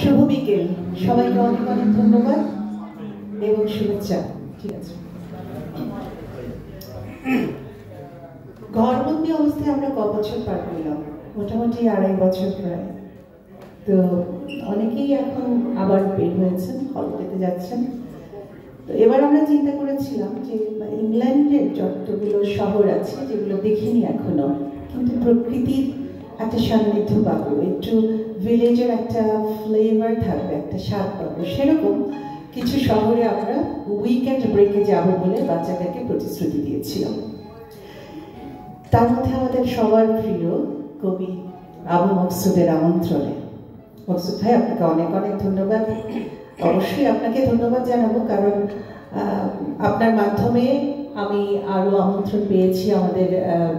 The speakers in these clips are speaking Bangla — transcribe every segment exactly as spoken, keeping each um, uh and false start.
শুভ বিকেল, সবাইকে অনেক অনেক ধন্যবাদ এবং শুভেচ্ছা। ঠিক আছে, ঘরবন্দি অবস্থায় আমরা ক বছর পার করলাম? মোটামুটি আড়াই বছর প্রায়। তো অনেকেই এখন আবার বের হয়েছেন, হলিডেতে যাচ্ছেন। তো এবার আমরা চিন্তা করেছিলাম যে ইংল্যান্ডের যতগুলো শহর আছে যেগুলো দেখিনি এখনো, কিন্তু প্রকৃতির একটা সান্নিধ্য পাবো, একটু ভিলেজের একটা ফ্লেভার থাকবে, একটা স্বাদ পাবো, সেরকম কিছু শহরে আমরা উইকেন্ড ব্রেকে যাব বলে বাচ্চাদেরকে প্রতিশ্রুতি দিয়েছিলাম। তার মধ্যে আমাদের সবার প্রিয় কবি আবু মকসুদের আমন্ত্রণে। মকসুদ ভাই, আপনাকে অনেক অনেক ধন্যবাদ। অবশ্যই আপনাকে ধন্যবাদ জানাবো, কারণ আপনার মাধ্যমে আমি আরো আমন্ত্রণ পেয়েছি আমাদের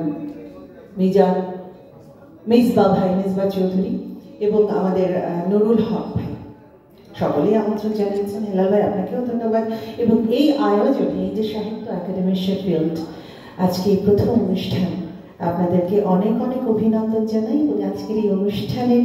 মিজান মেজবা ভাই, মেজবা চৌধুরী এবং আমাদের নুরুল হক ভাই, সকলেই আমন্ত্রণ জানিয়েছেন। হেলাল ভাই, আপনাকেও ধন্যবাদ। এবং এই আয়োজনে, এই যে সাহিত্য একাডেমির শেফিল্ড আজকে প্রথম অনুষ্ঠান, আপনাদেরকে অনেক অনেক অভিনন্দন জানাই। এবং আজকের এই অনুষ্ঠানের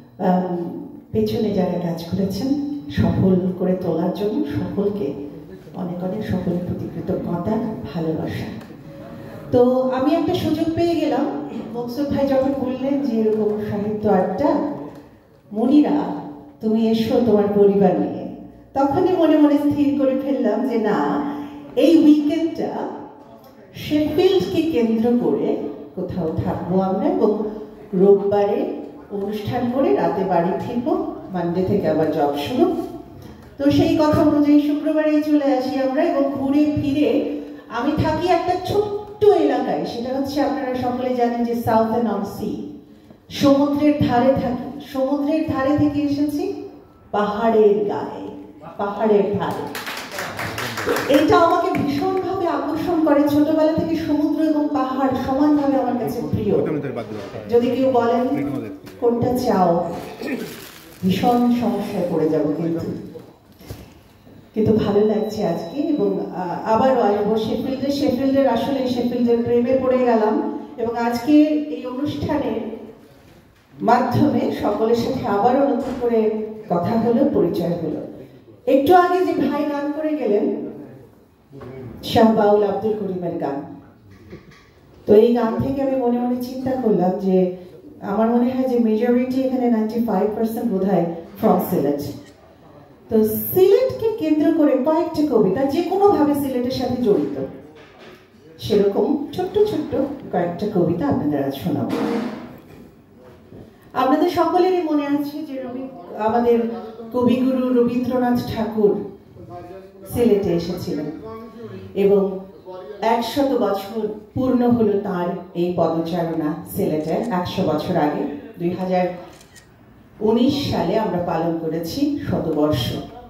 পেছনে যারা কাজ করেছেন সফল করে তোলার জন্য সকলকে অনেক অনেক সকলের প্রতি কৃতজ্ঞতা, ভালোবাসা। তো আমি একটা সুযোগ পেয়ে গেলাম, মকসুদ ভাই যখন বললেন যে এরকম সাহিত্য আড্ডা, মনিরা তুমি এসো তোমার পরিবার নিয়ে, তখনই মনে মনে স্থির করে ফেললাম যে না, এই উইকেন্ডটা শেফিল্ডকে কেন্দ্র করে কোথাও থাকবো আমরা, এবং রোববারে অনুষ্ঠান করে রাতে বাড়ি ফিরবো, মানডে থেকে আবার জব শুরু। তো সেই কথা অনুযায়ী শুক্রবারেই চলে আসি আমরা, এবং ঘুরে ফিরে আমি থাকি একটা ছোট্ট এলাকায়, সেটা হচ্ছে আপনারা সকলে জানেন যে সাউথার্ন অন সি, সমুদ্রের ধারে থাকি। সমুদ্রের ধারে থেকে এসেছি পাহাড়ের গায়ে, পাহাড়ের ধারে। এটা আমাকে ভীষণভাবে আকর্ষণ করে, ছোটবেলা থেকে সমুদ্র এবং পাহাড় সমানভাবে আমার কাছে প্রিয়। যদি কেউ বলেন কোনটা চাও, ভীষণ সমস্যায় পড়ে যাবো, কিন্তু কিন্তু ভালো লাগছে আজকে। এবং আবারও আসবো শেফিল্ডে। শেফিল্ডের আসলে শেফিল্ডের প্রেমে পড়ে গেলাম, এবং আজকে এই অনুষ্ঠানের মাধ্যমে সকলের সাথে আবারও নতুন করে কথা হলো, পরিচয় হলো। একটু আগে যে ভাই গান করে গেলেন, শাহ বাউল আব্দুল করিমের গান। তো এই গান থেকে আমি মনে মনে চিন্তা করলাম যে আমার মনে হয় যে মেজরিটি এখানে নাইনটি ফাইভ পার্সেন্ট বোধ হয় ফ্রম সিলেট। তো সিলেটকে কেন্দ্র করে কয়েকটি কবিতা যে কোনো ভাবে সিলেটের সাথে জড়িত, সেরকম ছোট্ট ছোট্ট কয়েকটা কবিতা আপনাদের আজ শোনাবো। আপনাদের সকলেরই মনে আছে যে রবি আমাদের কবিগুরু রবীন্দ্রনাথ ঠাকুর সিলেটে এসেছিলেন, এবং একশত বছর পূর্ণ হলো তার এই পদচারণা সিলেটে। একশো বছর আগে দুই হাজার উনিশ সালে আমরা পালন করেছি শতবর্ষ।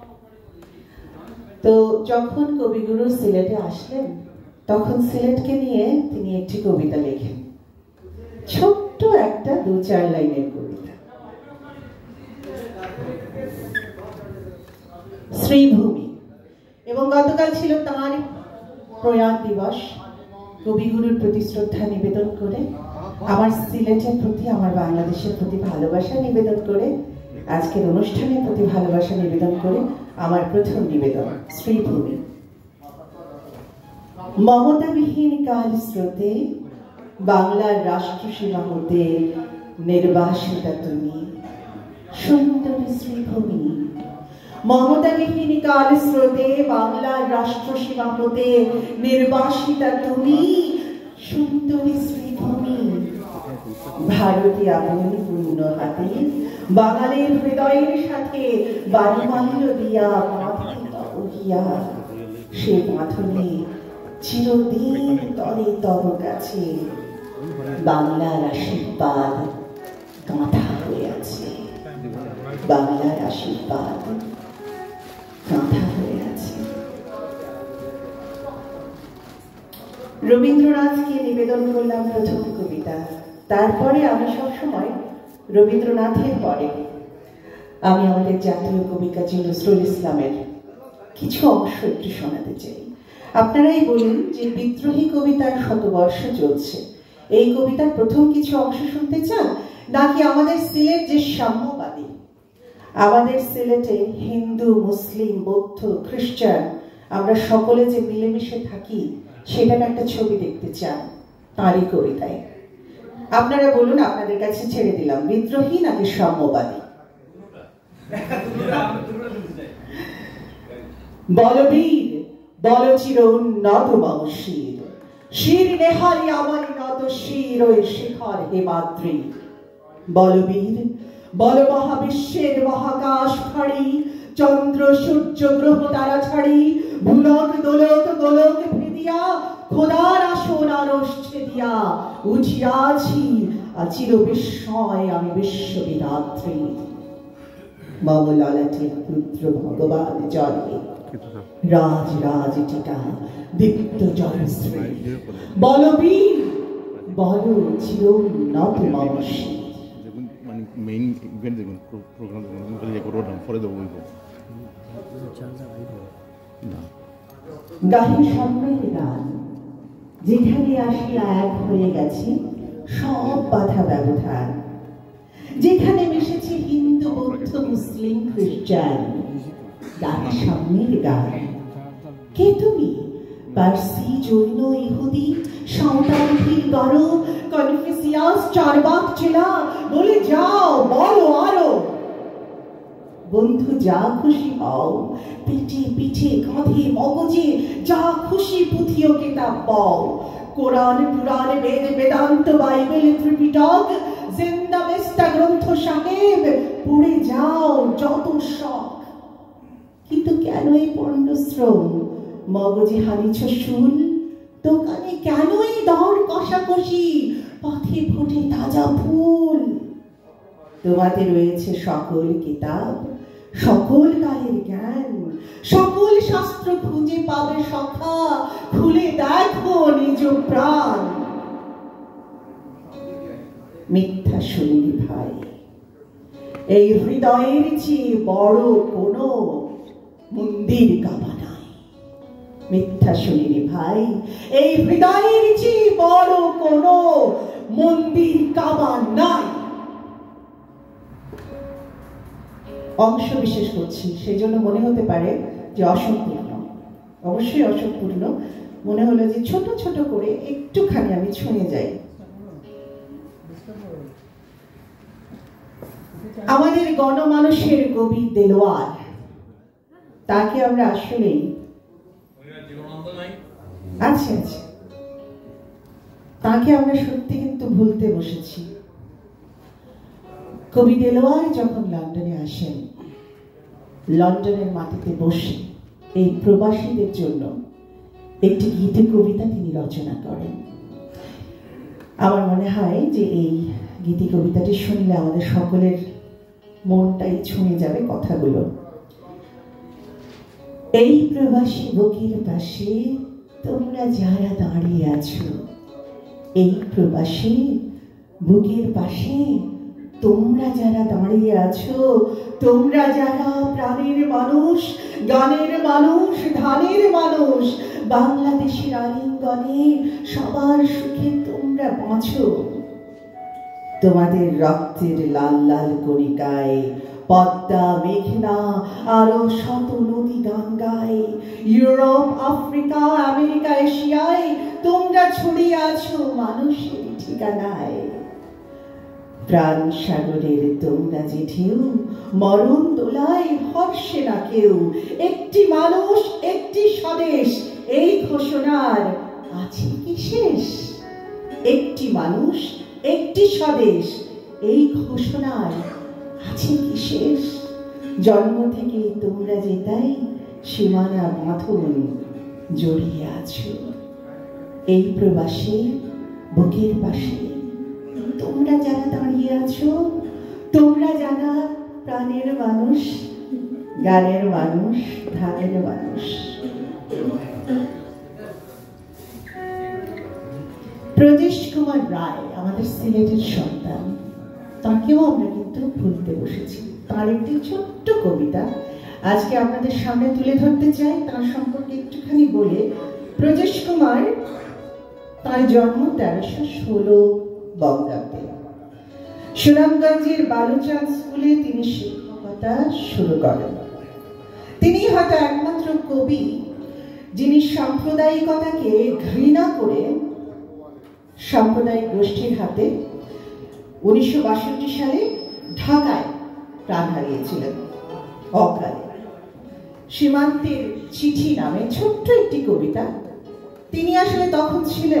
তো যখন কবিগুরু সিলেটে আসলেন, তখন সিলেটকে নিয়ে তিনি একটি কবিতা লেখেন, ছোট্ট একটা দু চার লাইনের কবিতা। শ্রীভূমি। এবং গতকাল ছিল তাঁর প্রয়াণ দিবস। কবিগুরুর প্রতি শ্রদ্ধা নিবেদন করে, আমার সিলেটের প্রতি, আমার বাংলাদেশের প্রতি ভালোবাসা নিবেদন করে, আজকের অনুষ্ঠানের প্রতি ভালোবাসা নিবেদন করে আমার প্রথম নিবেদন শ্রীভূমি। মমতাবিহীন কাল স্রোতে বাংলার রাষ্ট্রসীমা হতে নির্বাসিতা তুমি, সুন্দরী শ্রীভূমি। মমতাবিহীন কাল স্রোতে বাংলার রাষ্ট্রসীমা হতে নির্বাসিতা তুমি, সুন্দরী শ্রীভূমি। ভারতী আপন পূর্ণ হাতে বাঙালির হৃদয়ের সাথে বাড়ি বাঁধল দিয়া বাঁধিয়া, সে বাঁধনে চিরদিন তরে তব কাছে বাংলার আশীর্বাদ গাঁথা হয়ে আছে, বাংলার আশীর্বাদ গাঁথা হয়ে আছে। রবীন্দ্রনাথকে নিবেদন করলাম প্রথম কবিতা। তারপরে আমি সবসময় রবীন্দ্রনাথের পরে আমি আমাদের জাতীয় কবি কাজী নজরুল ইসলামের কিছু অংশ একটু শোনাতে চাই। আপনারাই বলুন যে বিদ্রোহী কবিতার শতবর্ষ চলছে, এই কবিতার প্রথম কিছু অংশ শুনতে চান, নাকি আমাদের সিলেট যে সাম্যবাদী, আমাদের সিলেটে হিন্দু, মুসলিম, বৌদ্ধ, খ্রিস্টান আমরা সকলে যে মিলেমিশে থাকি সেটার একটা ছবি দেখতে চান তারই কবিতায়। আপনারা বলুন, আপনাদের কাছে ছেড়ে দিলাম, বিদ্রোহী নাকি সাম্যবাদী? বলবীর বলচির উন্নত মম শির, শির নেহারি আমার নত শির ওই শিখর হেমাদ্রি। বলবীর বল মহাবিশ্বের মহাকাশ ফাড়ি, চন্দ্র সূর্য গ্রহ তারা ছাড়ি, ভুলক দোলক গোলক ভেদিয়া, খোদার আসন আরশ ছেদিয়া, উঠিয়াছি আচির বিস্ময় আমি বিশ্ববিধাত্রী। মম ললাটে রুদ্র ভগবান জলে, রাজ রাজ টিকা দীপ্ত জয়শ্রী। বলবীর বল চির উন্নত মম শির। মেইন ইভেন্ট দেখুন, প্রোগ্রাম দেখুন, করবো পরে দেবো না। গাহি সামনের গান, যেখানে আসিয়া এক হয়ে গেছে সব বাধা ব্যবধান, যেখানে মিশেছে হিন্দু, বৌদ্ধ, মুসলিম, খ্রিস্টান। গাহি সামনের গান। কে তুমি? পার্সি, জৈন, ইহুদি, সাঁওতাল, গরো, কনফুসিয়াস, চারবাক চেলা, বলে যাও, বলো আরো। বন্ধু যা খুশি হও, পিঠে পিঠে কাঁধে মগজে যা খুশি পুঁথি ও কিতাব পাও। Quran, Purana, Veda, Vedanta, Bible, Tripitaka, Zend Avesta গ্রন্থ সাহেব, পড়ে যাও যত শখ। কিন্তু কেন এই পণ্ডশ্রম? মগজে হানিছ শুল, দোকানে কেন এই দর কষাকষি? পথে ফোটে তাজা ফুল। তোমাতে রয়েছে সকল কিতাব, সকল কালের জ্ঞান, সকল শাস্ত্র খুঁজে পাবে সখা, খুলে দেখো নিজ প্রাণ। মিথ্যা শুনিনি ভাই, এই হৃদয়ের চেয়ে বড় কোনো মন্দির কাবা নাই। মিথ্যা শুনিনি ভাই, এই হৃদয়ের চেয়ে বড় কোনো মন্দির কাবা নাই। অংশ বিশেষ করছি, সেই জন্য মনে হতে পারে যে অসম্পূর্ণ। অবশ্যই অসম্পূর্ণ। মনে হলো যে ছোট ছোট করে একটুখানি আমি ছুঁয়ে যাই। আমাদের গণমানুষের কবি দেলোয়ার, তাকে আমরা আসলেই আচ্ছা আচ্ছা তাকে আমরা সত্যি কিন্তু ভুলতে বসেছি। কবি দেলোয়ার যখন লন্ডনে আসেন, লন্ডনের মাটিতে বসে এই প্রবাসীদের জন্য একটি গীতি কবিতা তিনি রচনা করেন। আমার মনে হয় যে এই গীতি কবিতাটি শুনলে আমাদের সকলের মনটাই ছুঁয়ে যাবে কথাগুলো। এই প্রবাসী বুকের পাশে তোমরা যারা দাঁড়িয়ে আছো, এই প্রবাসী বুকের পাশে তোমরা যারা দাঁড়িয়ে আছো, তোমরা যারা প্রাণের মানুষ, গানের মানুষ, ধানের মানুষ, বাংলাদেশের আলিঙ্গনে সবার সুখে তোমরা বাঁচো। তোমাদের রক্তের লাল লাল কণিকায় পদ্মা, মেঘনা, আরো শত নদী গান গায়। ইউরোপ, আফ্রিকা, আমেরিকা, এশিয়ায় তোমরা ছড়িয়ে আছো মানুষের ঠিকানায়। প্রাণ সাগরের তোমরা যে ঢেউ, মরণ দোলায় হর্ষে না কেউ। একটি মানুষ, একটি স্বদেশ, এই ঘোষণার আছে কি শেষ? একটি মানুষ, একটি স্বদেশ, এই ঘোষণার আছে কি শেষ? জন্ম থেকে তোমরা যে তাই সীমানা বাঁধন জড়িয়ে আছো। এই প্রবাসী বুকের পাশে তোমরা যারা দাঁড়িয়ে আছো, তোমরা যারা প্রাণের মানুষ, গানের মানুষ, ধানের মানুষ। প্রদেশ কুমার রায় আমাদের সিলেটের সন্তান, তাকেও আমরা কিন্তু ভুলতে বসেছি। তার একটি ছোট্ট কবিতা আজকে আপনাদের সামনে তুলে ধরতে চাই। তার সম্পর্কে একটুখানি বলে, প্রদেশ কুমার, তার জন্ম তেরোশো ষোলো বঙ্গাব্দে। সুনামগঞ্জের বালুচাঁদ স্কুলে তিনি শিক্ষকতা বার্তা শুরু করেন। তিনি হয়তো একমাত্র কবি যিনি সাম্প্রদায়িকতাকে ঘৃণা করে সাম্প্রদায়িক গোষ্ঠীর হাতে উনিশশো বাষট্টি সালে ঢাকায় প্রাণ হারিয়েছিলেন অকালে। সীমান্তের চিঠি নামে ছোট্ট একটি কবিতা। তিনি আসলে তখন ছিলেন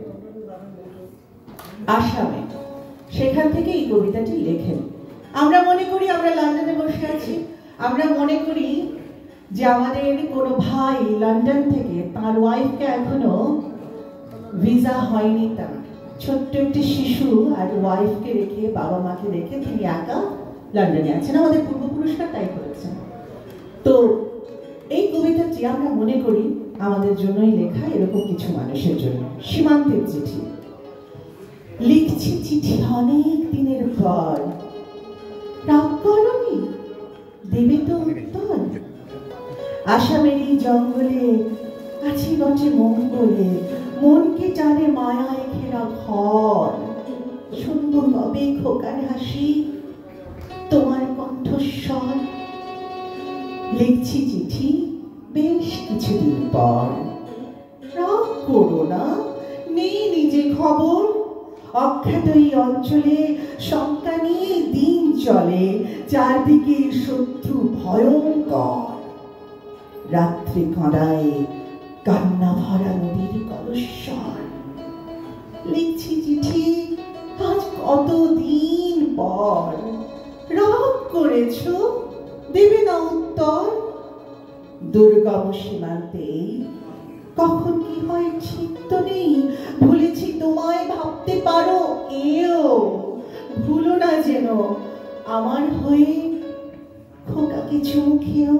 আসামে, সেখান থেকে এই কবিতাটি লেখেন। আমরা মনে করি আমরা লন্ডনে বসে আছি, আমরা মনে করি যে আমাদের কোনো ভাই লন্ডন থেকে তার ওয়াইফকে এখনো ভিসা হয়নি, তার ছোট্ট একটি শিশু আর ওয়াইফকে রেখে, বাবা মাকে রেখে তিনি একা লন্ডনে আছেন। আমাদের পূর্বপুরুষরা তাই করেছেন। তো এই কবিতাটি আমরা মনে করি আমাদের জন্যই লেখা, এরকম কিছু মানুষের জন্য। সীমান্তের চিঠি। লিখছি চিঠি অনেক দিনের পর, রাগ করনি, দেবে তো উত্তর। আসামের এই জঙ্গলে আছি বটে মঙ্গলে, মনকে টানে মায়ায় ঘেরা ঘর। শুনবো কবে খোকার হাসি, তোমার কণ্ঠস্বর। লিখছি চিঠি বেশ কিছুদিন পর, রাগ করো না, নেই নিজে খবর। অখ্যাত এই অঞ্চলে শঙ্কা নিয়ে দিন চলে, চারদিকে শত্রু ভয়ঙ্কর। রাত্রে কাঁদায় কান্না ভরা নদীর কলস্বর। লিখছি চিঠি আজ কতদিন পর, রাগ করেছ, দেবে না উত্তর। দুর্গম সীমান্তে কখন কি হয় ঠিক তো নেই, ভুলেছি তোমায় ভাবতে পারো এও। ভুলো না যেন আমার হয়ে খোকাকে চুমু খেও।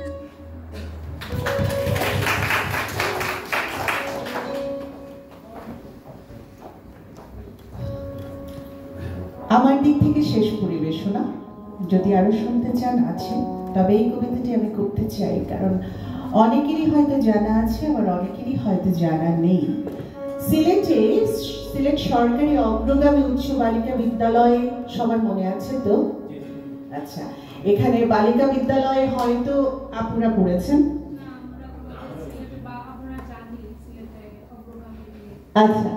আমার দিক থেকে শেষ পরিবেশনা। যদি আরো শুনতে চান আছে, তবে এই কবিতাটি আমি করতে চাই, কারণ অনেকেরই হয়তো জানা আছে, আবার অনেকেরই হয়তো জানা নেই। সিলেটে, সিলেট সরকারি অগ্রগামী উচ্চ বালিকা বিদ্যালয়ে সবার মনে আছে তো? আচ্ছা, এখানে বালিকা বিদ্যালয়ে হয়তো আপনারা পড়েছেন। আচ্ছা,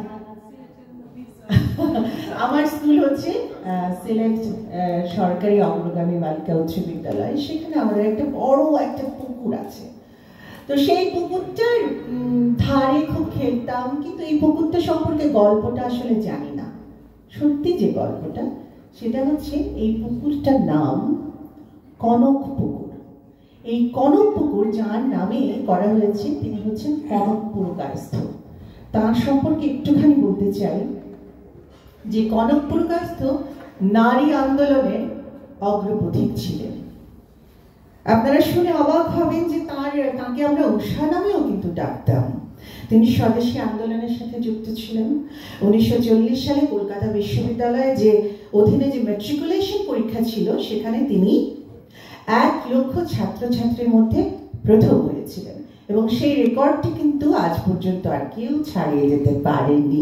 আমার স্কুল হচ্ছে সিলেট সরকারি অগ্রগামী বালিকা উচ্চ বিদ্যালয়। সেখানে আমাদের একটা বড় একটা পুকুর আছে। তো সেই পুকুরটার ধারে খুব খেলতাম, কিন্তু এই পুকুরটা সম্পর্কে গল্পটা আসলে জানি না। সত্যি যে গল্পটা, সেটা হচ্ছে এই পুকুরটার নাম কনক পুকুর। এই কনক পুকুর যার নামে করা হয়েছে তিনি হচ্ছেন কনক পুরকায়স্থ। তার সম্পর্কে একটুখানি বলতে চাই যে কনক পুরকায়স্থ নারী আন্দোলনের অগ্রপথিক ছিলেন। আপনারা শুনে অবাক হবেন যে তার তাকে আমরা উষা নামেও কিন্তু ডাকতাম। তিনি স্বদেশী আন্দোলনের সাথে যুক্ত ছিলেন। উনিশশো চল্লিশ সালে কলকাতা বিশ্ববিদ্যালয়ে যে অধীনে যে ম্যাট্রিকুলেশন পরীক্ষা ছিল, সেখানে তিনি এক লক্ষ ছাত্রছাত্রীর মধ্যে প্রথম হয়েছিলেন, এবং সেই রেকর্ডটি কিন্তু আজ পর্যন্ত আর কেউ ছাড়িয়ে যেতে পারেনি।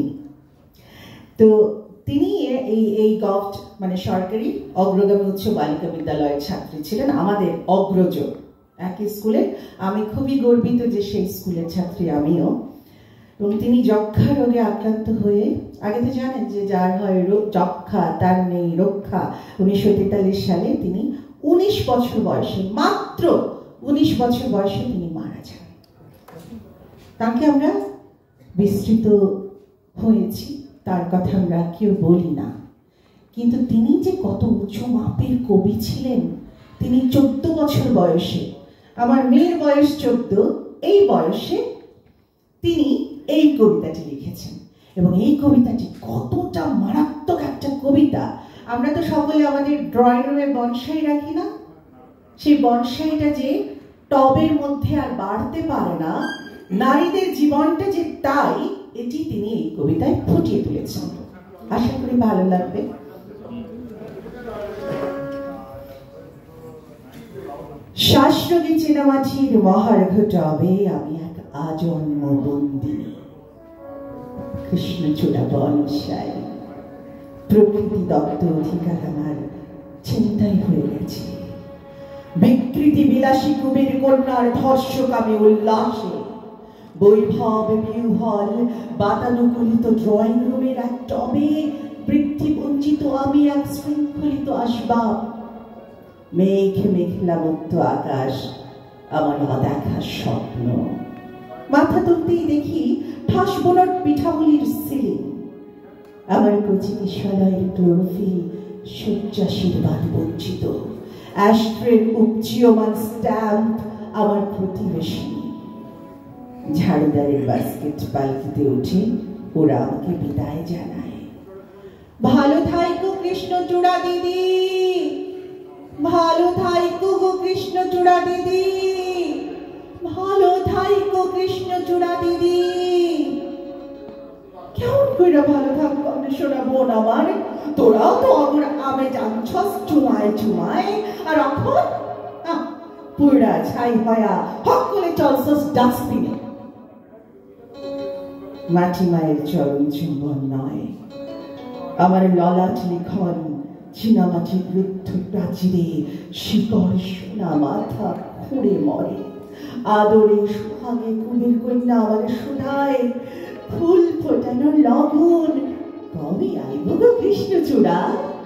তো তিনি এই এই গভট মানে সরকারি অগ্রগামী উচ্চ বালিকা বিদ্যালয়ের ছাত্রী ছিলেন, আমাদের অগ্রজ একই স্কুলে। আমি খুবই গর্বিত যে সেই স্কুলের ছাত্রী আমিও। এবং তিনি যক্ষা রোগে আক্রান্ত হয়ে, আগে তো জানেন যে যার হয় যক্ষা তার নেই রক্ষা। উনিশশো তেতাল্লিশ সালে তিনি উনিশ বছর বয়সে, মাত্র উনিশ বছর বয়সে তিনি মারা যান। তাকে আমরা বিস্তৃত হয়েছি, তার কথা আমরা কেউ বলি না, কিন্তু তিনি যে কত উঁচু মাপের কবি ছিলেন। তিনি চোদ্দ বছর বয়সে, আমার মেয়ের বয়স চোদ্দ, এই বয়সে তিনি এই কবিতাটি লিখেছেন। এবং এই কবিতাটি কতটা মারাত্মক একটা কবিতা। আমরা তো সকলে আমাদের ড্রয়িং রুমে বনসাই রাখি না? সেই বনসাইটা যে টবের মধ্যে আর বাড়তে পারে না, নারীদের জীবনটা যে তাই, এটি তিনি এই কবিতায় ফুটিয়ে তুলেছেন। আশা করি ভালো লাগবে। শ্বাসরোগী চীনামাটির মহার্ঘ টবে আমি এক আজন্ম বন্দিনী। কৃষ্ণচূড়া বনসাই, প্রকৃতি দত্ত অধিকার আমার চিন্তাই হয়ে গেছে। বিকৃতি বিলাসী কুবের কন্যার ধর্ষকামী উল্লাসে বৈভব বিহ্বল বাতানুকূলিত ড্রয়িং রুমের এক টবে বৃদ্ধি বঞ্চিত আমি এক শৃঙ্খলিত আসবাব। মেঘ মেঘলা মুক্ত আকাশ আমার অদেখা স্বপ্ন। মাথা তুলতেই দেখি ঠাস বোনট পিঠাগুলির সিলিং। আমার কচি বিশ্বলয়ের ক্লোরোফিল সূর্যাশীর্বাদ বঞ্চিত। অ্যাস্ট্রের উপজীয়মান স্ট্যাম্প আমার প্রতিবেশী। ঝাড়ুদারের বাস্কেট পালকিতে উঠে ওরা আমাকে বিদায় জানায়। ভালো থাইকো কৃষ্ণচূড়া দিদি, ভালো থাইকো গো কৃষ্ণচূড়া দিদি, ভালো থাইকো কৃষ্ণচূড়া দিদি। কেমন করে ভালো থাকবো আমি সোনা বোন আমার? তোরাও তো অগর আমে জানছস চুমায় চুমায়, আর এখন পুরা ছাই হয়া হক করে চলছস ডাস্টবিনে। মাটি মায়ের চরণ চুম্বন নয়, আমার ললাট লিখন চীনামাটির বৃদ্ধ প্রাচীরে শিকড় সোনা মাথা খুঁড়ে মরে। আদরে সুহাগে কুলের কন্যা আমার শোনায়, ফুল ফোটানো লগন কবে আইব গো কৃষ্ণচূড়া।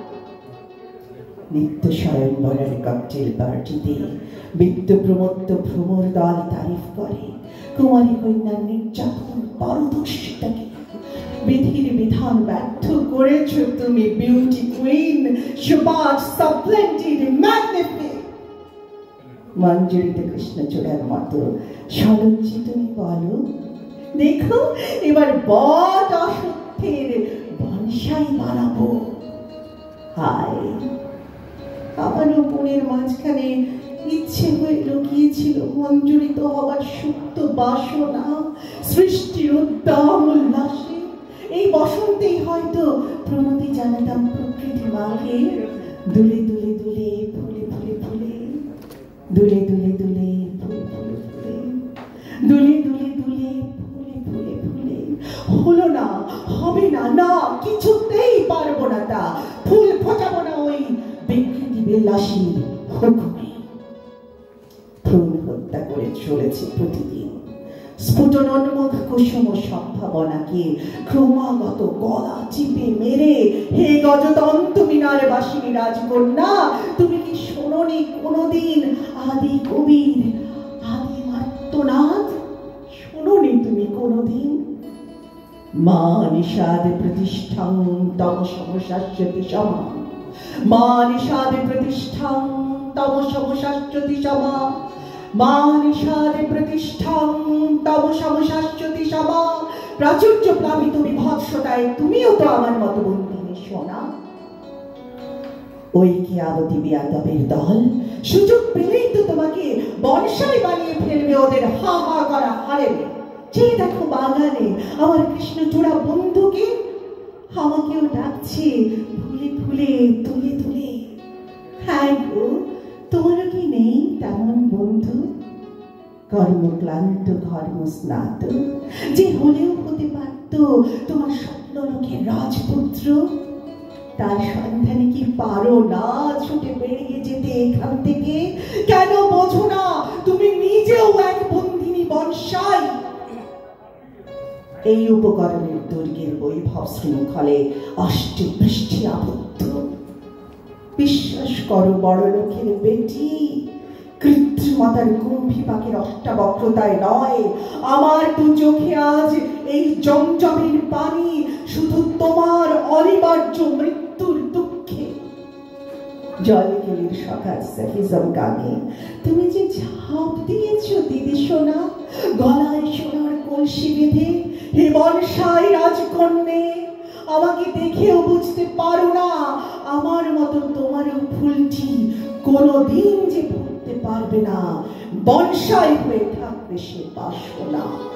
নিত্য স্বয়ংবরের ককটেল পার্টিতে বিত্ত প্রমত্ত ভ্রমর দল তারিফ করে কুমারী কন্যার নির্যাতন পারদর্শিতাকে। বিধির বিধান ব্যর্থ করেছ তুমি beauty queen, super supplanted magnific. মঞ্জুরিতে কৃষ্ণচূড়ার মতো সলজ্জি তুমি বলো, দেখো এবার বট অসত্যের বনসাই বানাবো। হায়, আমারও মনের মাঝখানে ইচ্ছে হয়ে লুকিয়েছিল মঞ্জুরিত হবার সুপ্ত বাসনা। সৃষ্টির উদ্দাম উল্লাসে এই বসন্তেই হয়তো প্রণতি জানাতাম প্রকৃতি মাকে। দুলে দুলে দুলে ফুলে ফুলে ফুলে, দুলে দুলে দুলে ফুলে ফুলে ফুলে, দুলে দুলে দুলে ফুলে ফুলে ফুলে। হলো না, হবে না, না কিছুতেই পারবো না তা। ফুল ফোটাবো না ওই বিকৃতি বিলাসীর হুকুমে। ভ্রূণ হত্যা করে চলেছে প্রতিদিন স্ফুটনোন্মুখ কুসুম সম্ভাবনাকে ক্রমাগত গলা চিপে মেরে। হে গজতন্ত মিনার বাসিনী রাজকন্যা, তুমি কি শোনোনি কোনদিন আদি কবির আদি মার্তনাদ? শোনোনি তুমি কোনদিন? মা নিষাদ প্রতিষ্ঠাং তম সমশাস্যতি সমা, মা নিষাদ প্রতিষ্ঠাং তম সমশাস্যতি সমা, মা নিষাদ প্রতিষ্ঠাং তম সমশাস্যতি সমা। প্রাচুর্য প্লাবিত বিভৎসতায় তুমিও তো আমার মতো বন্দিনী সোনা। ওই কি আবতি বিয়াদবের দল সুযোগ পেলেই তো তোমাকে বনসাই বানিয়ে ফেলবে ওদের হা হা করা হারেবে। যে দেখো বাগানে আমার কৃষ্ণচূড়া বন্ধুকে, আমাকেও ডাকছে ফুলে ফুলে তুলে তুলে। হ্যাঁ গো, তোমারও কি নেই তেমন বন্ধু? কর্মক্লান্ত কর্মস্নাত, যে হলেও হতে পারত তোমার স্বপ্নলোকের রাজপুত্র। তার সন্ধানে কি পারো না ছুটে বেরিয়ে যেতে এখান থেকে? কেন বোঝো না তুমি নিজেও এক বন্দিনী বনসাই? এই উপকরণের দুর্গের বৈভব শৃঙ্খলে অষ্টে বৃষ্টি আবদ্ধ। বিশ্বাস করো বড় লোকের বেটি, কৃত্রিমতার কুম্ভী পাখির অষ্টাবক্রতায় নয়, আমার দু চোখে আজ এই জমজমের পানি শুধু তোমার অনিবার্য মৃত্যুর দুঃখে। জলকেলির সকাল সেফিজম গানে তুমি যে ঝাঁপ দিয়েছ দিদি সোনা, গলায় সোনার কলসি বেঁধে। হে বনসাই রাজকন্যে, আমাকে দেখেও বুঝতে পারো না আমার মতো তোমারও ফুলটি কোনদিন যে ফুটতে পারবে না। বনসাই হয়ে থাকবে সে বাসনা।